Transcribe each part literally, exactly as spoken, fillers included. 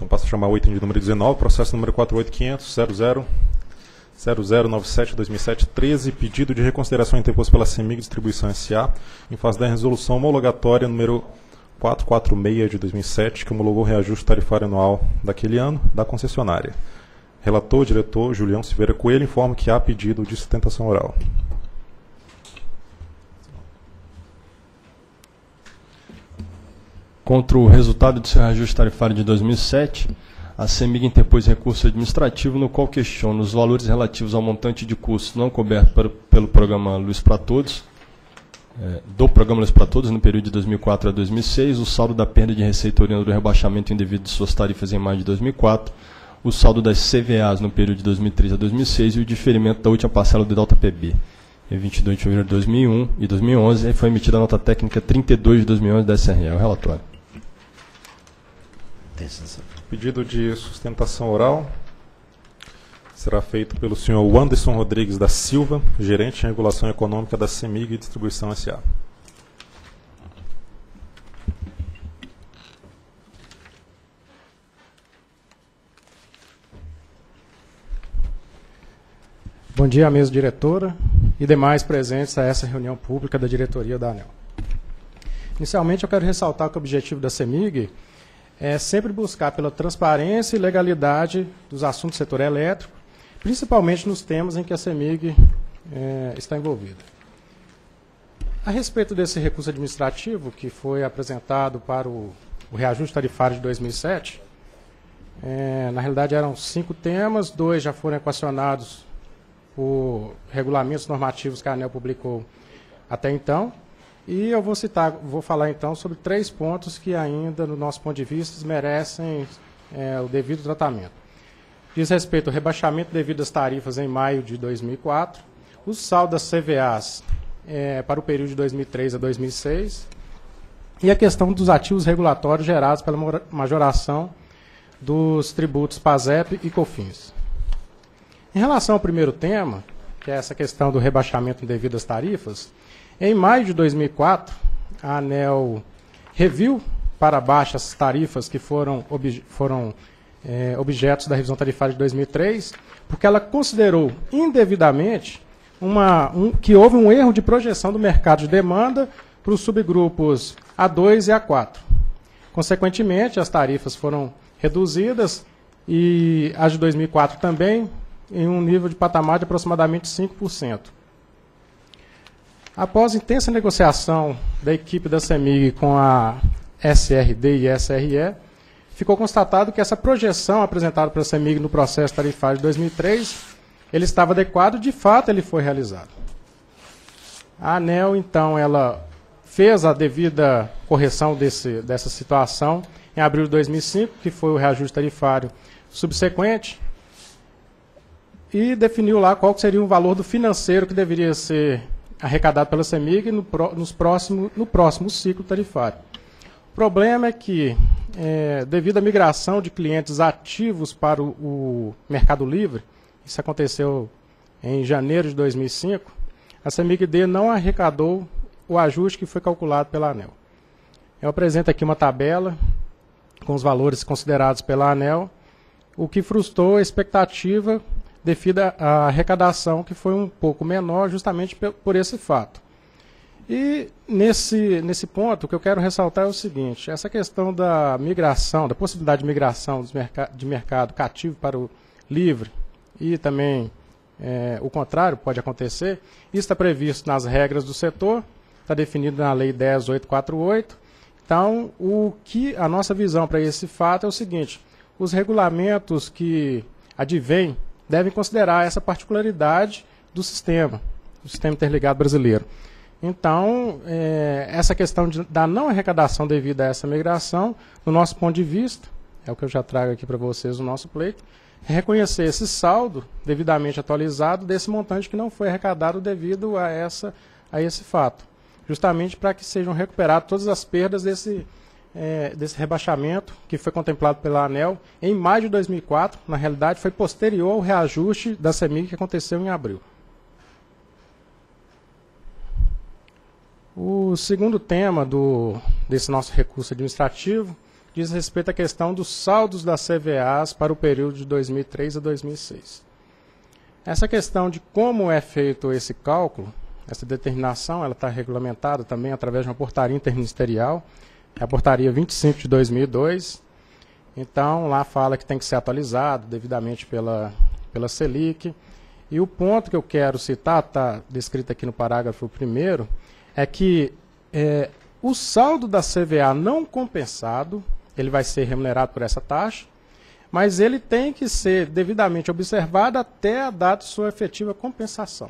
Então passo a chamar o item de número dezenove, processo número quatro oito quinhentos ponto zero zero zero zero nove sete barra dois mil e sete treze, pedido de reconsideração interposto pela CEMIG Distribuição S A, em face da resolução homologatória número quatrocentos e quarenta e seis de dois mil e sete, que homologou o reajuste tarifário anual daquele ano da concessionária. Relator, diretor, Julião Silveira Coelho, informa que há pedido de sustentação oral. Contra o resultado do seu reajuste tarifário de dois mil e sete, a CEMIG interpôs recurso administrativo no qual questiona os valores relativos ao montante de custos não coberto pelo, pelo programa Luz para Todos, é, do programa Luz para Todos no período de dois mil e quatro a dois mil e seis, o saldo da perda de receita oriunda do rebaixamento indevido de suas tarifas em maio de dois mil e quatro, o saldo das C V As no período de dois mil e três a dois mil e seis e o diferimento da última parcela do Delta P B. Em vinte e dois de fevereiro de dois mil e um e dois mil e onze, foi emitida a nota técnica trinta e dois de dois mil e onze da S R E. O relatório. Pedido de sustentação oral será feito pelo senhor Anderson Rodrigues da Silva, gerente de regulação econômica da CEMIG Distribuição S A. Bom dia, mesa diretora e demais presentes a essa reunião pública da diretoria da ANEEL. Inicialmente, eu quero ressaltar que o objetivo da CEMIG é sempre buscar pela transparência e legalidade dos assuntos do setor elétrico, principalmente nos temas em que a CEMIG é, está envolvida. A respeito desse recurso administrativo que foi apresentado para o, o reajuste tarifário de dois mil e sete, é, na realidade eram cinco temas, dois já foram equacionados por regulamentos normativos que a ANEEL publicou até então. E eu vou citar, vou falar então sobre três pontos que ainda, no nosso ponto de vista, merecem é, o devido tratamento. Diz respeito ao rebaixamento devido às tarifas em maio de dois mil e quatro, o saldo das C V As é, para o período de dois mil e três a dois mil e seis e a questão dos ativos regulatórios gerados pela majoração dos tributos PASEP e COFINS. Em relação ao primeiro tema, que é essa questão do rebaixamento indevido às tarifas, em maio de dois mil e quatro, a ANEEL reviu para baixo as tarifas que foram, obje foram é, objetos da revisão tarifária de dois mil e três, porque ela considerou indevidamente uma, um, que houve um erro de projeção do mercado de demanda para os subgrupos A dois e A quatro. Consequentemente, as tarifas foram reduzidas e as de dois mil e quatro também, em um nível de patamar de aproximadamente cinco por cento. Após intensa negociação da equipe da CEMIG com a S R D e S R E, ficou constatado que essa projeção apresentada pela CEMIG no processo tarifário de dois mil e três, ele estava adequado, de fato ele foi realizado. A ANEEL, então, ela fez a devida correção desse, dessa situação em abril de dois mil e cinco, que foi o reajuste tarifário subsequente, e definiu lá qual seria o valor do financeiro que deveria ser arrecadado pela CEMIG no, nos próximo, no próximo ciclo tarifário. O problema é que, é, devido à migração de clientes ativos para o, o Mercado Livre, isso aconteceu em janeiro de dois mil e cinco, a CEMIG-D não arrecadou o ajuste que foi calculado pela ANEEL. Eu apresento aqui uma tabela com os valores considerados pela ANEEL, o que frustrou a expectativa devido à arrecadação, que foi um pouco menor justamente por esse fato. E nesse, nesse ponto, o que eu quero ressaltar é o seguinte, essa questão da migração, da possibilidade de migração dos merc de mercado cativo para o livre, e também é, o contrário pode acontecer, isso está previsto nas regras do setor, está definido na Lei dez mil oitocentos e quarenta e oito. Então, o que a nossa visão para esse fato é o seguinte, os regulamentos que advêm devem considerar essa particularidade do sistema, do sistema interligado brasileiro. Então, é, essa questão de, da não arrecadação devido a essa migração, no nosso ponto de vista, é o que eu já trago aqui para vocês no nosso pleito, é reconhecer esse saldo devidamente atualizado desse montante que não foi arrecadado devido a, essa, a esse fato, justamente para que sejam recuperadas todas as perdas desse É, desse rebaixamento que foi contemplado pela ANEEL em maio de dois mil e quatro, na realidade foi posterior ao reajuste da CEMIG que aconteceu em abril. O segundo tema do, desse nosso recurso administrativo diz respeito à questão dos saldos das C V As para o período de dois mil e três a dois mil e seis. Essa questão de como é feito esse cálculo, essa determinação, ela está regulamentada também através de uma portaria interministerial, é a portaria vinte e cinco de dois mil e dois. Então, lá fala que tem que ser atualizado devidamente pela, pela Selic. E o ponto que eu quero citar, está descrito aqui no parágrafo primeiro, é que é, o saldo da C V A não compensado, ele vai ser remunerado por essa taxa, mas ele tem que ser devidamente observado até a data de sua efetiva compensação.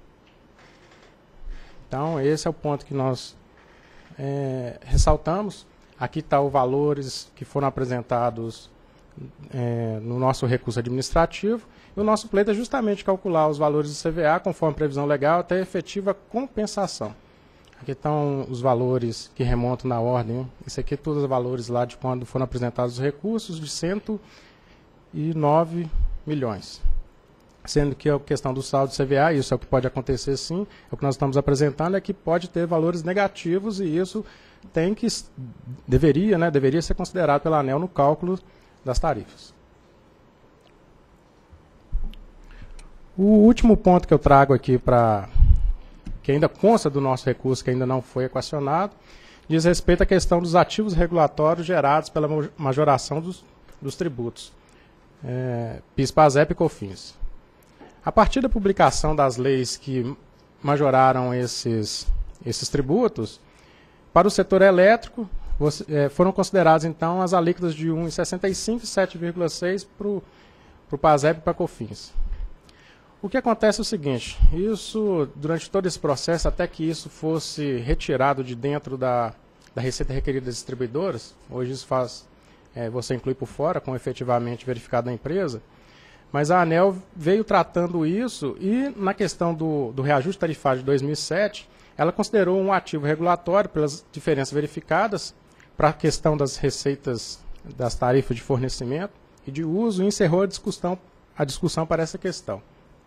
Então, esse é o ponto que nós é, ressaltamos. Aqui estão os valores que foram apresentados é, no nosso recurso administrativo. E o nosso pleito é justamente calcular os valores de C V A conforme previsão legal até a efetiva compensação. Aqui estão os valores que remontam na ordem. Isso aqui todos os valores lá de quando foram apresentados os recursos de cento e nove milhões. Sendo que a questão do saldo de C V A, isso é o que pode acontecer sim, o que nós estamos apresentando é que pode ter valores negativos e isso tem que, deveria, né, deveria ser considerado pela ANEEL no cálculo das tarifas. O último ponto que eu trago aqui, para que ainda consta do nosso recurso, que ainda não foi equacionado, diz respeito à questão dos ativos regulatórios gerados pela majoração dos, dos tributos, é, PIS, PASEP e COFINS. A partir da publicação das leis que majoraram esses, esses tributos, para o setor elétrico, foram consideradas, então, as alíquotas de um vírgula sessenta e cinco e sete vírgula seis para o PASEP e para a COFINS. O que acontece é o seguinte, isso, durante todo esse processo, até que isso fosse retirado de dentro da, da receita requerida das distribuidoras, hoje isso faz, é, você inclui por fora, com efetivamente verificado na empresa, mas a ANEEL veio tratando isso e, na questão do, do reajuste tarifário de dois mil e sete, ela considerou um ativo regulatório pelas diferenças verificadas para a questão das receitas das tarifas de fornecimento e de uso e encerrou a discussão, a discussão para essa questão.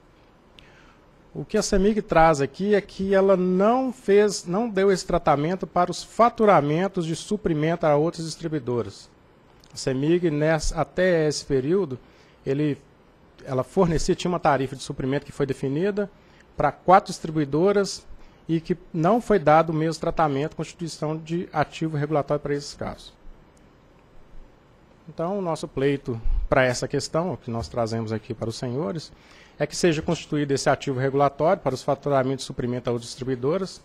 O que a CEMIG traz aqui é que ela não fez, não deu esse tratamento para os faturamentos de suprimento a outras distribuidoras. A CEMIG, nessa, até esse período, ele ela fornecia, tinha uma tarifa de suprimento que foi definida para quatro distribuidoras e que não foi dado o mesmo tratamento, constituição de ativo regulatório para esses casos. Então, o nosso pleito para essa questão, o que nós trazemos aqui para os senhores, é que seja constituído esse ativo regulatório para os faturamentos de suprimento a outras distribuidoras.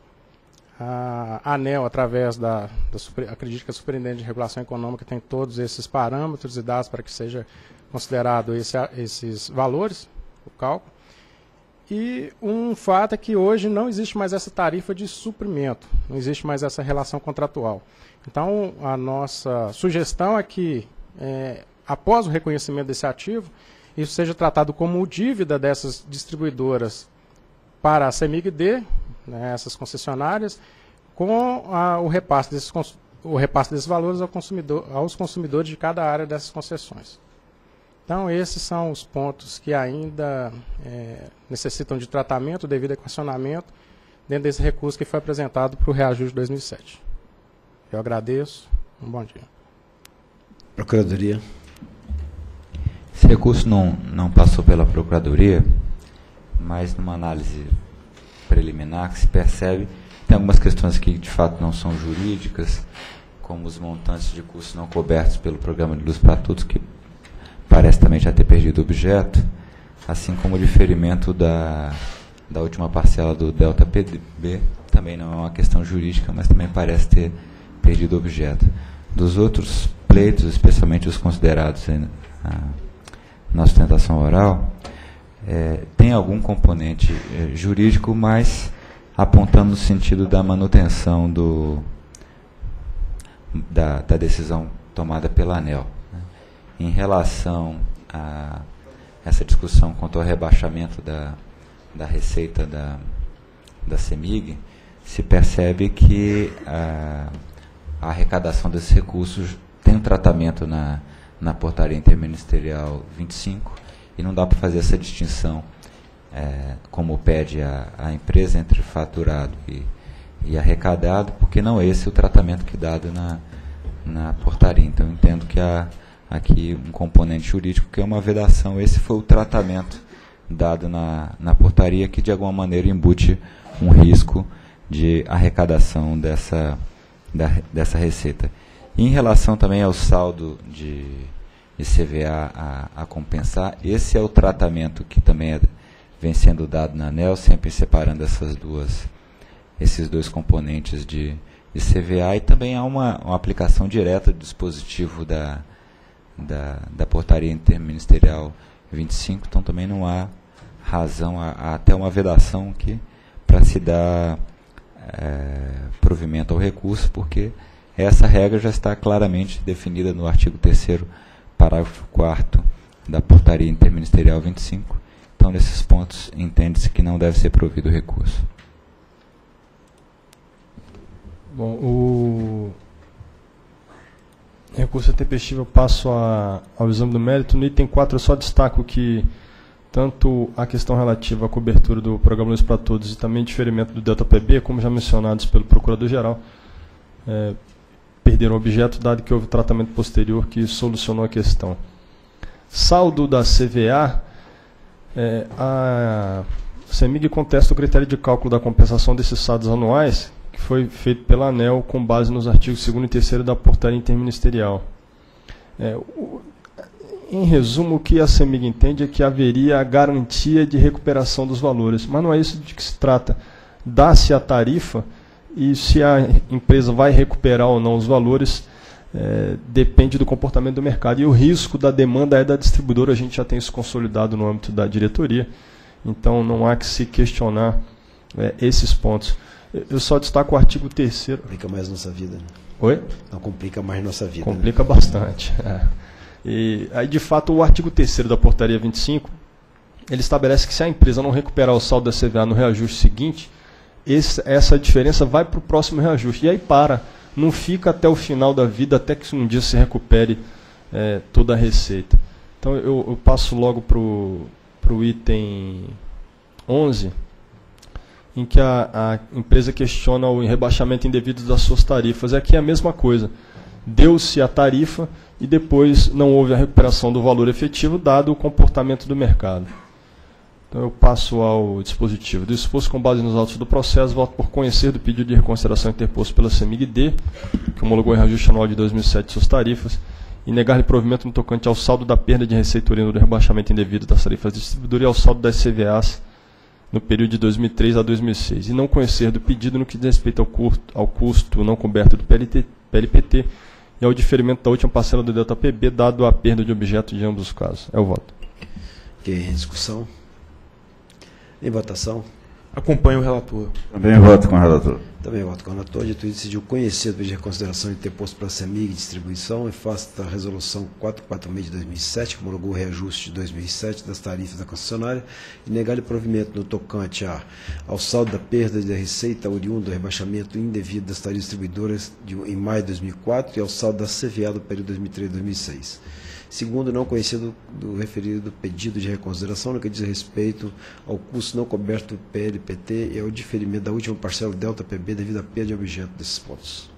A ANEEL, através da, da acredito que a Superintendente de Regulação Econômica tem todos esses parâmetros e dados para que seja considerado esse, esses valores, o cálculo. E um fato é que hoje não existe mais essa tarifa de suprimento, não existe mais essa relação contratual. Então, a nossa sugestão é que, é, após o reconhecimento desse ativo, isso seja tratado como dívida dessas distribuidoras para a CEMIG-D, né, essas concessionárias, com a, o, repasse desses, o repasse desses valores ao consumidor, aos consumidores de cada área dessas concessões. Então, esses são os pontos que ainda é, necessitam de tratamento devido a equacionamento dentro desse recurso que foi apresentado para o reajuste de dois mil e sete. Eu agradeço. Um bom dia. Procuradoria. Esse recurso não, não passou pela Procuradoria, mas numa análise preliminar que se percebe, tem algumas questões que de fato não são jurídicas, como os montantes de custos não cobertos pelo Programa de Luz para Todos, que parece também já ter perdido objeto, assim como o diferimento da, da última parcela do Delta P D B, também não é uma questão jurídica, mas também parece ter perdido objeto. Dos outros pleitos, especialmente os considerados na, na sustentação oral, é, tem algum componente é, jurídico, mas apontando no sentido da manutenção do, da, da decisão tomada pela ANEEL. Em relação a essa discussão quanto ao rebaixamento da, da receita da, da CEMIG, se percebe que a, a arrecadação desses recursos tem um tratamento na, na portaria interministerial vinte e cinco e não dá para fazer essa distinção, é, como pede a, a empresa, entre faturado e, e arrecadado, porque não é esse o tratamento que é dado na, na portaria. Então, eu entendo que há aqui um componente jurídico que é uma vedação. Esse foi o tratamento dado na, na portaria, que de alguma maneira embute um risco de arrecadação dessa, da, dessa receita. E em relação também ao saldo de, de C V A a, a compensar, esse é o tratamento que também é, vem sendo dado na ANEEL, sempre separando essas duas, esses dois componentes de, de C V A, e também há uma, uma aplicação direta do dispositivo da, da, da portaria interministerial vinte e cinco, então também não há razão, há, há até uma vedação que para se dar é, provimento ao recurso, porque essa regra já está claramente definida no artigo terceiro, parágrafo quarto da portaria interministerial vinte e cinco. Então, nesses pontos, entende-se que não deve ser provido o recurso. Bom, o recurso intempestivo eu passo a, ao exame do mérito. No item quatro, eu só destaco que tanto a questão relativa à cobertura do Programa Luz para Todos e também diferimento do Delta P B, como já mencionados pelo Procurador-Geral, é, perderam objeto, dado que houve tratamento posterior que solucionou a questão. Saldo da C V A, é, a CEMIG contesta o critério de cálculo da compensação desses saldos anuais, que foi feito pela ANEEL com base nos artigos segundo e terceiro da portaria interministerial. É, o, em resumo, o que a CEMIG entende é que haveria a garantia de recuperação dos valores, mas não é isso de que se trata. Dá-se a tarifa e se a empresa vai recuperar ou não os valores é, depende do comportamento do mercado. E o risco da demanda é da distribuidora, a gente já tem isso consolidado no âmbito da diretoria, então não há que se questionar é, esses pontos. Eu só destaco o artigo terceiro. Complica mais nossa vida. Né? Oi? Não complica mais nossa vida. Complica né? bastante. É. E aí, de fato, o artigo terceiro da portaria vinte e cinco, ele estabelece que se a empresa não recuperar o saldo da C V A no reajuste seguinte, esse, essa diferença vai para o próximo reajuste. E aí para, não fica até o final da vida, até que um dia se recupere é, toda a receita. Então eu, eu passo logo para o item onze, em que a, a empresa questiona o rebaixamento indevido das suas tarifas. Aqui é a mesma coisa. Deu-se a tarifa e depois não houve a recuperação do valor efetivo, dado o comportamento do mercado. Então eu passo ao dispositivo. Disposto com base nos autos do processo, voto por conhecer do pedido de reconsideração interposto pela CEMIG-D, que homologou em reajuste anual de dois mil e sete suas tarifas, e negar-lhe provimento no tocante ao saldo da perda de receita oriunda do rebaixamento indevido das tarifas distribuidoras e ao saldo das C V As no período de dois mil e três a dois mil e seis, e não conhecer do pedido no que diz respeito ao custo, ao custo não coberto do P L P T e ao diferimento da última parcela do Delta P B, dado a perda de objeto de ambos os casos. É o voto. Ok, em discussão. Em votação. Acompanho o relator. Também voto com o relator. Também voto com o relator. Dito isso, decidiu conhecer o pedido de reconsideração interposto pela CEMIG Distribuição em face da resolução quatrocentos e quarenta e seis de dois mil e sete, que homologou o reajuste de dois mil e sete das tarifas da concessionária, e negar-lhe provimento no tocante a, ao saldo da perda de receita oriunda do rebaixamento indevido das tarifas distribuidoras de, em maio de dois mil e quatro e ao saldo da C V A do período dois mil e três a dois mil e seis. Segundo, não conhecido do referido pedido de reconsideração no que diz respeito ao custo não coberto do P L P T e ao diferimento da última parcela do Delta P B devido à perda de objeto desses pontos.